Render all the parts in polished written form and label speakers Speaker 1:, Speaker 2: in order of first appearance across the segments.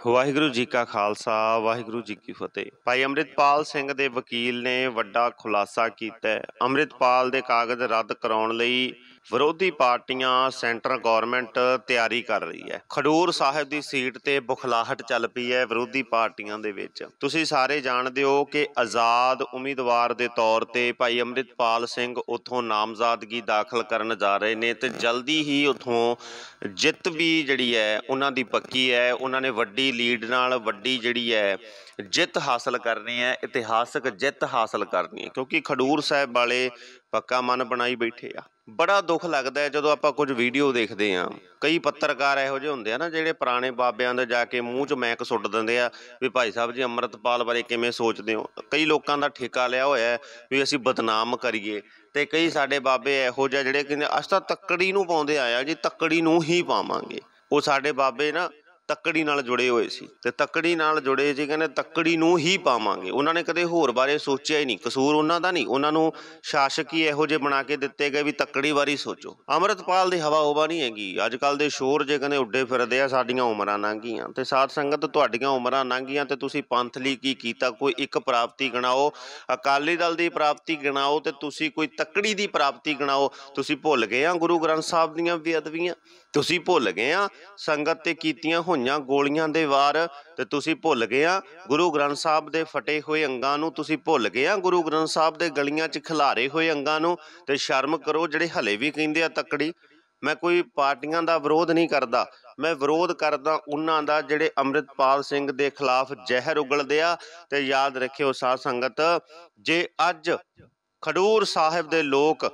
Speaker 1: ਵਾਹਿਗੁਰੂ ਜੀ ਕਾ ਖਾਲਸਾ ਵਾਹਿਗੁਰੂ ਜੀ ਕੀ ਫਤਿਹ। ਭਾਈ ਅੰਮ੍ਰਿਤਪਾਲ ਸਿੰਘ ਦੇ ਵਕੀਲ ਨੇ ਵੱਡਾ ਖੁਲਾਸਾ ਕੀਤਾ ਹੈ। ਅੰਮ੍ਰਿਤਪਾਲ ਦੇ ਕਾਗਜ਼ ਰੱਦ ਕਰਾਉਣ ਲਈ ਵਿਰੋਧੀ ਪਾਰਟੀਆਂ ਸੈਂਟਰ ਗੌਰਮੈਂਟ ਤਿਆਰੀ ਕਰ ਰਹੀ ਹੈ। ਖਡੂਰ ਸਾਹਿਬ ਦੀ ਸੀਟ ਤੇ ਬੁਖਲਾਹਟ ਚੱਲ ਪਈ ਹੈ ਵਿਰੋਧੀ ਪਾਰਟੀਆਂ ਦੇ ਵਿੱਚ। ਤੁਸੀਂ ਸਾਰੇ ਜਾਣਦੇ ਹੋ ਕਿ ਆਜ਼ਾਦ ਉਮੀਦਵਾਰ ਦੇ ਤੌਰ ਤੇ ਭਾਈ ਅੰਮ੍ਰਿਤਪਾਲ ਸਿੰਘ ਉੱਥੋਂ ਨਾਮਜ਼ਦਗੀ ਦਾਖਲ ਕਰਨ ਜਾ ਰਹੇ ਨੇ ਤੇ ਜਲਦੀ ਹੀ ਉੱਥੋਂ ਜਿੱਤ ਵੀ ਜਿਹੜੀ ਹੈ ਉਹਨਾਂ ਦੀ ਪੱਕੀ ਹੈ। ਉਹਨਾਂ ਨੇ ਵੱਡੀ ਲੀਡ ਨਾਲ ਵੱਡੀ ਜਿਹੜੀ ਹੈ ਜਿੱਤ ਹਾਸਲ ਕਰਨੀ ਹੈ, ਇਤਿਹਾਸਕ ਜਿੱਤ ਹਾਸਲ ਕਰਨੀ ਹੈ, ਕਿਉਂਕਿ ਖਡੂਰ ਸਾਹਿਬ ਵਾਲੇ ਪੱਕਾ ਮਨ ਬਣਾਈ ਬੈਠੇ ਆ। ਬੜਾ ਦੁੱਖ ਲੱਗਦਾ ਹੈ ਜਦੋਂ ਆਪਾਂ ਕੁਝ ਵੀਡੀਓ ਦੇਖਦੇ ਹਾਂ। ਕਈ ਪੱਤਰਕਾਰ ਇਹੋ ਜਿਹੇ ਹੁੰਦੇ ਆ ਨਾ ਜਿਹੜੇ ਪੁਰਾਣੇ ਬਾਬਿਆਂ ਦੇ ਜਾ ਕੇ ਮੂੰਹ 'ਚ ਮੈਕ ਸੁੱਟ ਦਿੰਦੇ ਆ ਵੀ ਭਾਈ ਸਾਹਿਬ ਜੀ ਅੰਮ੍ਰਿਤਪਾਲ ਬਾਰੇ ਕਿਵੇਂ ਸੋਚਦੇ ਹੋ। ਕਈ ਲੋਕਾਂ ਦਾ ਠੇਕਾ ਲਿਆ ਹੋਇਆ ਵੀ ਅਸੀਂ ਬਦਨਾਮ ਕਰੀਏ ਤੇ ਕਈ ਸਾਡੇ ਬਾਬੇ ਇਹੋ ਜਿਹੇ ਜਿਹੜੇ ਕਹਿੰਦੇ ਅਸੀਂ ਤਾਂ ਤੱਕੜੀ ਨੂੰ ਪਾਉਂਦੇ ਆਇਆ ਜੀ, ਤੱਕੜੀ ਨੂੰ ਹੀ ਪਾਵਾਂਗੇ। ਉਹ ਸਾਡੇ ਬਾਬੇ ਨਾ ਤੱਕੜੀ ਨਾਲ ਜੁੜੇ ਹੋਏ ਸੀ ਤੇ ਤੱਕੜੀ ਨਾਲ ਜੁੜੇ ਸੀ, ਕਹਿੰਦੇ ਤੱਕੜੀ ਨੂੰ ਹੀ ਪਾਵਾਂਗੇ। ਉਹਨਾਂ ਨੇ ਕਦੇ ਹੋਰ ਬਾਰੇ ਸੋਚਿਆ ਹੀ ਨਹੀਂ। ਕਸੂਰ ਉਹਨਾਂ ਦਾ ਨਹੀਂ, ਉਹਨਾਂ ਨੂੰ ਸ਼ਾਸਕ ਹੀ ਇਹੋ ਜਿਹੇ ਬਣਾ ਕੇ ਦਿੱਤੇ ਗਏ ਵੀ ਤੱਕੜੀ ਬਾਰੇ ਸੋਚੋ। ਅੰਮ੍ਰਿਤਪਾਲ ਦੀ ਹਵਾ ਹੋਵਾ ਨਹੀਂ ਹੈਗੀ। ਅੱਜ ਕੱਲ੍ਹ ਦੇ ਸ਼ੋਰ ਜੇ ਕਹਿੰਦੇ ਉੱਡੇ ਫਿਰਦੇ ਆ। ਸਾਡੀਆਂ ਉਮਰਾਂ ਲੰਘ ਗਈਆਂ ਤੇ ਸਾਧ ਸੰਗਤ ਤੁਹਾਡੀਆਂ ਉਮਰਾਂ ਲੰਘ ਗਈਆਂ ਤੇ ਤੁਸੀਂ ਪੰਥ ਲਈ ਕੀ ਕੀਤਾ? ਕੋਈ ਇੱਕ ਪ੍ਰਾਪਤੀ ਗਿਣਾਓ, ਅਕਾਲੀ ਦਲ ਦੀ ਪ੍ਰਾਪਤੀ ਗਿਣਾਓ ਤੇ ਤੁਸੀਂ ਕੋਈ ਤੱਕੜੀ ਦੀ ਪ੍ਰਾਪਤੀ ਗਿਣਾਓ। ਤੁਸੀਂ ਭੁੱਲ ਗਏ ਆ ਗੁਰੂ ਗ੍ਰੰਥ ਸਾਹਿਬ ਦੀਆਂ ਬੇਅਦਬੀਆਂ, ਤੁਸੀਂ ਭੁੱਲ ਗਏ ਆ ਸੰਗਤ ਤੇ ਕੀਤੀਆਂ ਹੋਈਆਂ ਗੋਲੀਆਂ ਦੇ ਵਾਰ, ਤੇ ਤੁਸੀਂ ਭੁੱਲ ਗਏ ਆ ਗੁਰੂ ਗ੍ਰੰਥ ਸਾਹਿਬ ਦੇ ਫਟੇ ਹੋਏ ਅੰਗਾਂ ਨੂੰ, ਤੁਸੀਂ ਭੁੱਲ ਗਏ ਆ ਗੁਰੂ ਗ੍ਰੰਥ ਸਾਹਿਬ ਦੇ ਗਲੀਆਂ 'ਚ ਖਿਲਾਰੇ ਹੋਏ ਅੰਗਾਂ ਨੂੰ। ਤੇ ਸ਼ਰਮ ਕਰੋ ਜਿਹੜੇ ਹਲੇ ਵੀ ਕਹਿੰਦੇ ਆ ਤੱਕੜੀ। ਮੈਂ ਕੋਈ ਪਾਰਟੀਆਂ ਦਾ ਵਿਰੋਧ ਨਹੀਂ ਕਰਦਾ, ਮੈਂ ਵਿਰੋਧ ਕਰਦਾ ਉਹਨਾਂ ਦਾ ਜਿਹੜੇ ਅੰਮ੍ਰਿਤਪਾਲ ਸਿੰਘ ਦੇ ਖਿਲਾਫ ਜ਼ਹਿਰ ਉਗਲਦੇ ਆ। ਤੇ ਯਾਦ ਰੱਖਿਓ ਸਾਧ ਸੰਗਤ, ਜੇ ਅੱਜ ਖਡੂਰ ਸਾਹਿਬ ਦੇ ਲੋਕ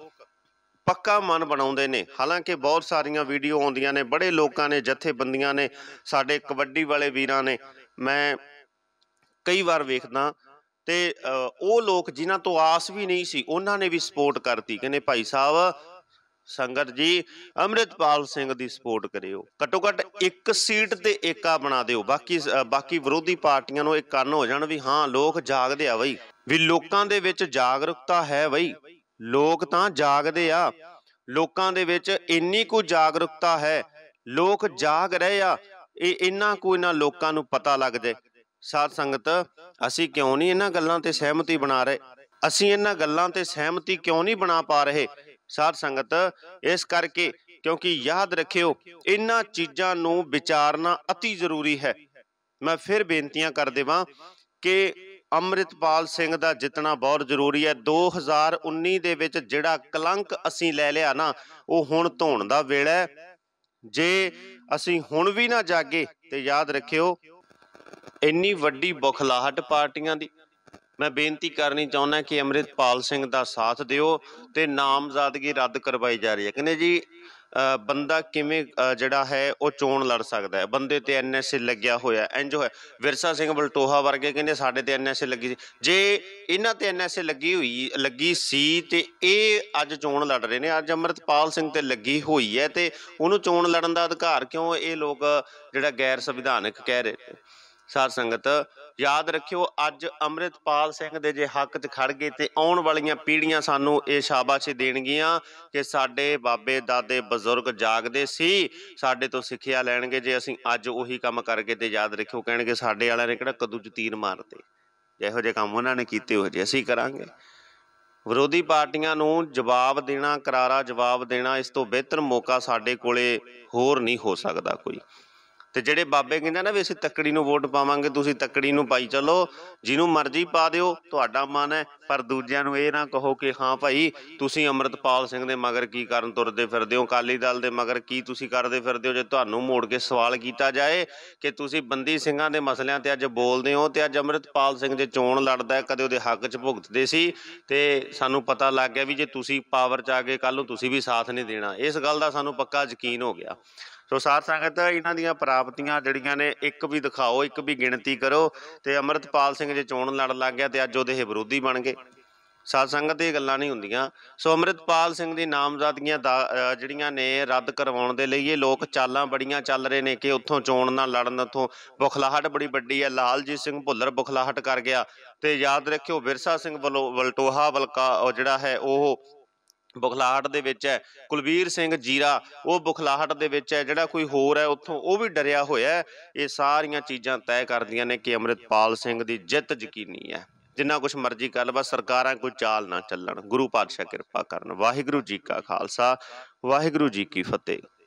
Speaker 1: ਪੱਕਾ ਮਨ ਬਣਾਉਂਦੇ ਨੇ, ਹਾਲਾਂਕਿ ਬਹੁਤ ਸਾਰੀਆਂ ਵੀਡੀਓ ਆਉਂਦੀਆਂ ਨੇ, ਬੜੇ ਲੋਕਾਂ ਨੇ, ਜਥੇਬੰਦੀਆਂ ਨੇ, ਸਾਡੇ ਕਬੱਡੀ ਵਾਲੇ ਵੀਰਾਂ ਨੇ, ਮੈਂ ਕਈ ਵਾਰ ਵੇਖਦਾ ਤੇ ਉਹ ਲੋਕ ਜਿਨ੍ਹਾਂ ਤੋਂ ਆਸ ਵੀ ਨਹੀਂ ਸੀ ਉਹਨਾਂ ਨੇ ਵੀ ਸਪੋਰਟ ਕਰਤੀ। ਕਹਿੰਦੇ ਭਾਈ ਸਾਹਿਬ ਸੰਗਤ ਜੀ ਅੰਮ੍ਰਿਤਪਾਲ ਸਿੰਘ ਦੀ ਸਪੋਰਟ ਕਰਿਓ, ਘੱਟੋ ਘੱਟ ਇੱਕ ਸੀਟ ਤੇ ਏਕਾ ਬਣਾ ਦਿਓ। ਬਾਕੀ ਵਿਰੋਧੀ ਪਾਰਟੀਆਂ ਨੂੰ ਇਹ ਕੰਨ ਹੋ ਜਾਣ ਵੀ ਹਾਂ ਲੋਕ ਜਾਗਦੇ ਆ ਬਈ, ਵੀ ਲੋਕਾਂ ਦੇ ਵਿੱਚ ਜਾਗਰੂਕਤਾ ਹੈ ਬਈ, ਲੋਕ ਤਾਂ ਜਾਗਦੇ ਆ। ਲੋਕਾਂ ਦੇ ਵਿੱਚ ਇੰਨੀ ਕੁ ਜਾਗਰੂਕਤਾ ਹੈ, ਲੋਕ ਜਾਗ ਰਹੇ ਆ। ਇਹ ਇੰਨਾ ਕੁ ਇਹਨਾਂ ਲੋਕਾਂ ਨੂੰ ਪਤਾ ਲੱਗ ਜਾਏ। ਸਾਧ ਸੰਗਤ ਅਸੀਂ ਕਿਉਂ ਨਹੀਂ ਇਹਨਾਂ ਗੱਲਾਂ ਤੇ ਸਹਿਮਤੀ ਬਣਾ ਰਹੇ? ਅਸੀਂ ਇਹਨਾਂ ਗੱਲਾਂ ਤੇ ਸਹਿਮਤੀ ਕਿਉਂ ਨਹੀਂ ਬਣਾ ਪਾ ਰਹੇ ਸਾਧ ਸੰਗਤ? ਇਸ ਕਰਕੇ ਕਿਉਂਕਿ ਯਾਦ ਰੱਖਿਓ ਇਹਨਾਂ ਚੀਜ਼ਾਂ ਨੂੰ ਵਿਚਾਰਨਾ ਅਤੀ ਜ਼ਰੂਰੀ ਹੈ। ਮੈਂ ਫਿਰ ਬੇਨਤੀਆਂ ਕਰ ਦੇਵਾਂ ਕਿ ਅੰਮ੍ਰਿਤਪਾਲ ਸਿੰਘ ਦਾ ਜਿੱਤਣਾ ਬਹੁਤ ਜ਼ਰੂਰੀ ਹੈ। 2019 ਦੇ ਵਿੱਚ ਜਿਹੜਾ ਕਲੰਕ ਅਸੀਂ ਲੈ ਲਿਆ ਨਾ, ਉਹ ਹੁਣ ਧੋਣ ਦਾ ਵੇਲਾ ਹੈ। ਜੇ ਅਸੀਂ ਹੁਣ ਵੀ ਨਾ ਜਾਗੇ ਤੇ ਯਾਦ ਰੱਖਿਓ ਇੰਨੀ ਵੱਡੀ ਬੁਖਲਾਹਟ ਪਾਰਟੀਆਂ ਦੀ। ਮੈਂ ਬੇਨਤੀ ਕਰਨੀ ਚਾਹੁੰਦਾ ਕਿ ਅੰਮ੍ਰਿਤਪਾਲ ਸਿੰਘ ਦਾ ਸਾਥ ਦਿਓ ਤੇ ਨਾਮਜ਼ਦਗੀ ਰੱਦ ਕਰਵਾਈ ਜਾ ਰਹੀ ਹੈ। ਕਹਿੰਦੇ ਜੀ ਬੰਦਾ ਕਿਵੇਂ ਜਿਹੜਾ ਹੈ ਉਹ ਚੋਣ ਲੜ ਸਕਦਾ ਹੈ? ਬੰਦੇ ਤੇ NSA ਲੱਗਿਆ ਹੋਇਆ। ਇੰਝ ਹੋਇਆ ਵਿਰਸਾ ਸਿੰਘ ਬਲਟੋਹਾ ਵਰਗੇ ਕਹਿੰਦੇ ਸਾਡੇ ਤੇ NSA ਲੱਗੀ ਸੀ। ਜੇ ਇਹਨਾਂ ਤੇ NSA ਲੱਗੀ ਸੀ ਤੇ ਇਹ ਅੱਜ ਚੋਣ ਲੜ ਰਹੇ ਨੇ। ਅੱਜ ਅੰਮ੍ਰਿਤਪਾਲ ਸਿੰਘ ਤੇ ਲੱਗੀ ਹੋਈ ਹੈ ਤੇ ਉਹਨੂੰ ਚੋਣ ਲੜਨ ਦਾ ਅਧਿਕਾਰ ਕਿਉਂ ਇਹ ਲੋਕ ਜਿਹੜਾ ਗੈਰ ਸੰਵਿਧਾਨਕ ਕਹਿ ਰਹੇ ਨੇ? ਸਾਧ ਸੰਗਤ ਯਾਦ ਰੱਖਿਓ ਅੱਜ ਅੰਮ੍ਰਿਤਪਾਲ ਸਿੰਘ ਦੇ ਜੇ ਹੱਕ 'ਚ ਖੜ ਗਏ ਤੇ ਆਉਣ ਵਾਲੀਆਂ ਪੀੜ੍ਹੀਆਂ ਸਾਨੂੰ ਇਹ ਸ਼ਾਬਾਸ਼ੀ ਦੇਣਗੀਆਂ ਕਿ ਸਾਡੇ ਬਾਬੇ ਦਾਦੇ ਬਜ਼ੁਰਗ ਜਾਗਦੇ ਸੀ, ਸਾਡੇ ਤੋਂ ਸਿੱਖਿਆ ਲੈਣਗੇ। ਜੇ ਅਸੀਂ ਅੱਜ ਉਹੀ ਕੰਮ ਕਰਕੇ ਤੇ ਯਾਦ ਰੱਖਿਓ ਕਹਿਣਗੇ ਸਾਡੇ ਵਾਲਿਆਂ ਨੇ ਕਿਹੜਾ ਕੱਦੂ 'ਚ ਤੀਰ ਮਾਰਤੇ, ਜਿਹੋ ਜਿਹੇ ਕੰਮ ਉਹਨਾਂ ਨੇ ਕੀਤੇ ਉਹੋ ਜਿਹੇ ਅਸੀਂ ਕਰਾਂਗੇ। ਵਿਰੋਧੀ ਪਾਰਟੀਆਂ ਨੂੰ ਜਵਾਬ ਦੇਣਾ, ਕਰਾਰਾ ਜਵਾਬ ਦੇਣਾ, ਇਸ ਤੋਂ ਬਿਹਤਰ ਮੌਕਾ ਸਾਡੇ ਕੋਲੇ ਹੋਰ ਨਹੀਂ ਹੋ ਸਕਦਾ ਕੋਈ। ਤੇ ਜਿਹੜੇ ਬਾਬੇ ਕਹਿੰਦੇ ਨਾ ਵੀ ਅਸੀਂ ਤੱਕੜੀ ਨੂੰ ਵੋਟ ਪਾਵਾਂਗੇ, ਤੁਸੀਂ ਤੱਕੜੀ ਨੂੰ ਪਾਈ ਚਲੋ, ਜਿਹਨੂੰ ਮਰਜ਼ੀ ਪਾ ਦਿਓ, ਤੁਹਾਡਾ ਮਨ ਹੈ। ਪਰ ਦੂਜਿਆਂ ਨੂੰ ਇਹ ਨਾ ਕਹੋ ਕਿ ਹਾਂ ਭਾਈ ਤੁਸੀਂ ਅੰਮ੍ਰਿਤਪਾਲ ਸਿੰਘ ਦੇ ਮਗਰ ਕੀ ਕਰਨ ਤੁਰਦੇ ਫਿਰਦੇ ਹੋ, ਅਕਾਲੀ ਦਲ ਦੇ ਮਗਰ ਕੀ ਤੁਸੀਂ ਕਰਦੇ ਫਿਰਦੇ ਹੋ। ਜੇ ਤੁਹਾਨੂੰ ਮੋੜ ਕੇ ਸਵਾਲ ਕੀਤਾ ਜਾਏ ਕਿ ਤੁਸੀਂ ਬੰਦੀ ਸਿੰਘਾਂ ਦੇ ਮਸਲਿਆਂ ਤੇ ਅੱਜ ਬੋਲਦੇ ਹੋ ਤੇ ਅੱਜ ਅੰਮ੍ਰਿਤਪਾਲ ਸਿੰਘ ਜੇ ਚੋਣ ਲੜਦਾ ਕਦੇ ਉਹਦੇ ਹੱਕ 'ਚ ਭੁਗਤਦੇ ਸੀ ਤੇ ਸਾਨੂੰ ਪਤਾ ਲੱਗ ਗਿਆ ਵੀ ਜੇ ਤੁਸੀਂ ਪਾਵਰ 'ਚ ਆ ਗਏ ਕੱਲ੍ਹ ਨੂੰ ਤੁਸੀਂ ਵੀ ਸਾਥ ਨਹੀਂ ਦੇਣਾ। ਇਸ ਗੱਲ ਦਾ ਸਾਨੂੰ ਪੱਕਾ ਯਕੀਨ ਹੋ ਗਿਆ। ਸੋ ਸਾਧ ਸੰਗਤ ਇਹਨਾਂ ਦੀਆਂ ਪ੍ਰਾਪਤੀਆਂ ਜਿਹੜੀਆਂ ਨੇ ਇੱਕ ਵੀ ਦਿਖਾਓ, ਇੱਕ ਵੀ ਗਿਣਤੀ ਕਰੋ। ਤੇ ਅੰਮ੍ਰਿਤਪਾਲ ਸਿੰਘ ਜੇ ਚੋਣ ਲੜਨ ਲੱਗ ਗਿਆ ਤੇ ਅੱਜ ਉਹਦੇ ਇਹ ਵਿਰੋਧੀ ਬਣ ਗਏ। ਸਾਧ ਸੰਗਤ ਇਹ ਗੱਲਾਂ ਨਹੀਂ ਹੁੰਦੀਆਂ। ਸੋ ਅੰਮ੍ਰਿਤਪਾਲ ਸਿੰਘ ਦੀ ਨਾਮਜ਼ਦਗੀਆਂ ਜਿਹੜੀਆਂ ਨੇ ਰੱਦ ਕਰਵਾਉਣ ਦੇ ਲਈ ਇਹ ਲੋਕ ਚਾਲਾਂ ਬੜੀਆਂ ਚੱਲ ਰਹੇ ਨੇ ਕਿ ਉੱਥੋਂ ਚੋਣ ਨਾ ਲੜਨ, ਉੱਥੋਂ ਬੁਖਲਾਹਟ ਬੜੀ ਵੱਡੀ ਹੈ। ਲਾਲਜੀਤ ਸਿੰਘ ਭੁੱਲਰ ਬੁਖਲਾਹਟ ਕਰ ਗਿਆ ਤੇ ਯਾਦ ਰੱਖਿਓ ਵਿਰਸਾ ਸਿੰਘ ਵਲਟੋਹਾ ਜਿਹੜਾ ਹੈ ਉਹ ਬੁਖਲਾਹਟ ਦੇ ਵਿੱਚ ਹੈ। ਕੁਲਵੀਰ ਸਿੰਘ ਜੀਰਾ ਉਹ ਬੁਖਲਾਹਟ ਦੇ ਵਿੱਚ ਹੈ, ਜਿਹੜਾ ਕੋਈ ਹੋਰ ਹੈ ਉੱਥੋਂ ਉਹ ਵੀ ਡਰਿਆ ਹੋਇਆ ਹੈ। ਇਹ ਸਾਰੀਆਂ ਚੀਜ਼ਾਂ ਤੈਅ ਕਰਦੀਆਂ ਨੇ ਕਿ ਅੰਮ੍ਰਿਤਪਾਲ ਸਿੰਘ ਦੀ ਜਿੱਤ ਯਕੀਨੀ ਹੈ। ਜਿੰਨਾ ਕੁਛ ਮਰਜ਼ੀ ਕਰ ਲਵੇ, ਸਰਕਾਰਾਂ ਕੋਈ ਚਾਲ ਨਾ ਚੱਲਣ। ਗੁਰੂ ਪਾਤਸ਼ਾਹ ਕਿਰਪਾ ਕਰਨ। ਵਾਹਿਗੁਰੂ ਜੀ ਕਾ ਖਾਲਸਾ, ਵਾਹਿਗੁਰੂ ਜੀ ਕੀ ਫਤਿਹ।